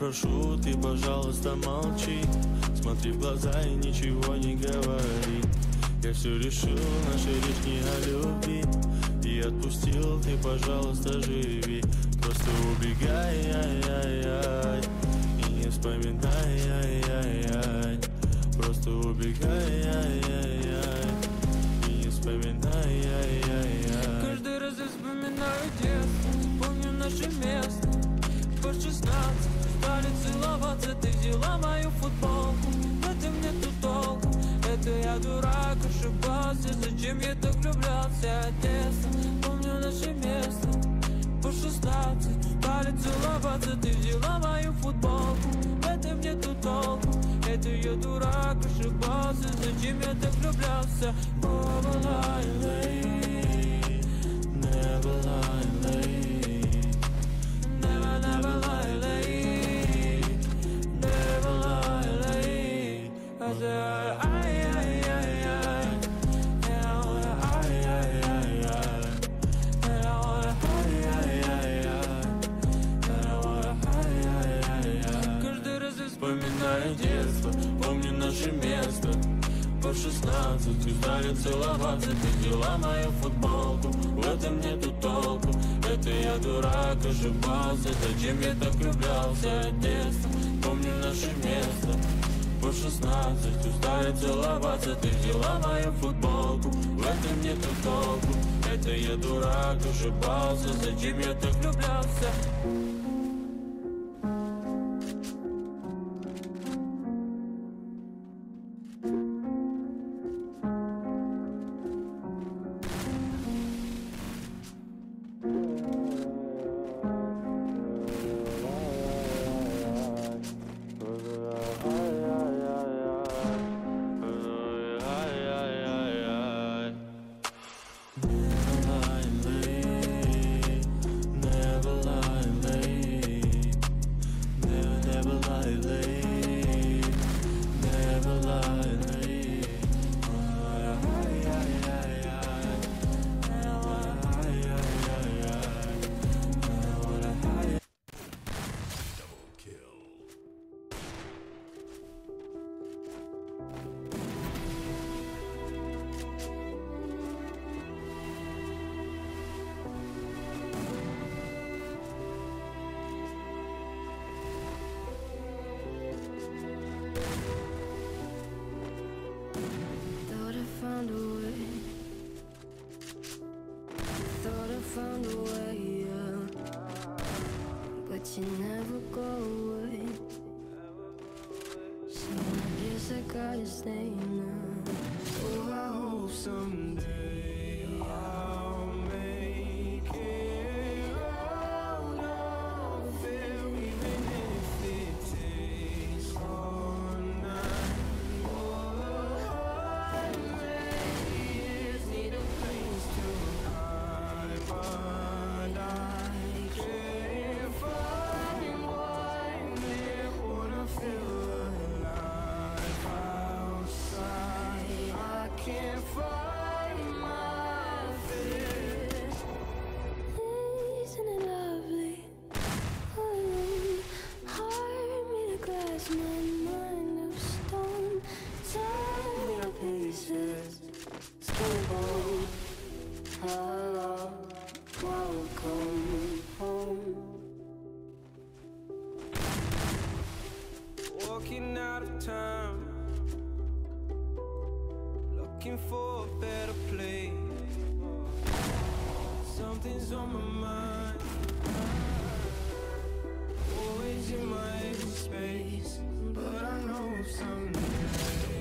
прошу, ты, пожалуйста, молчи. Смотри в глаза и ничего не говори. Я все решил, наша речь не о любви. И отпустил, ты, пожалуйста, живи. Просто убегай, ай-яй-яй, и не вспоминай, ай-яй-яй. Просто убегай, ай-яй-яй, и не вспоминай, ай-яй-яй. Каждый раз я вспоминаю детство, помню наше место. По 16 стали целоваться, ты взяла мою футболку. В этом нету толку, это я дурак, ошибался. Зачем я так влюблялся от детства? Помню наше место. По 16 стали целоваться, ты взяла мою футболку. В этом нету толку, это я дурак, ошибался. Зачем я так влюблялся? Never lie late, never lie late, never lie late, never lie late. I said ay ay ay ay, and I wanna ay ay ay ay, and I wanna ay ay ay ay, and I wanna ay ay ay ay. Каждый раз я вспоминаю детство, помню наше место. По 16 устали целоваться, ты взяла мою футболку. В этом нету толку, это я дурак, ошибался. Зачем я так влюблялся от детства? Помню наше место. По 16 устали целоваться, ты взяла мою футболку. В этом нету толку, это я дурак, ошибался. Зачем я так влюблялся? Found a way, yeah. But you never go away. So I guess I gotta stay now. Oh, I hope someday I'll make it out of it, even if it takes all night. Oh, I just need a place to hide, but I can't find one that wanna feel alive outside. I can't find my feet. Isn't it lovely? Oh, heart made of glass, my mind of stone. Tear me to pieces, skin and bone. Hello, welcome home. Walking out of time, looking for a better place. Something's on my mind, always in my space. But I know someday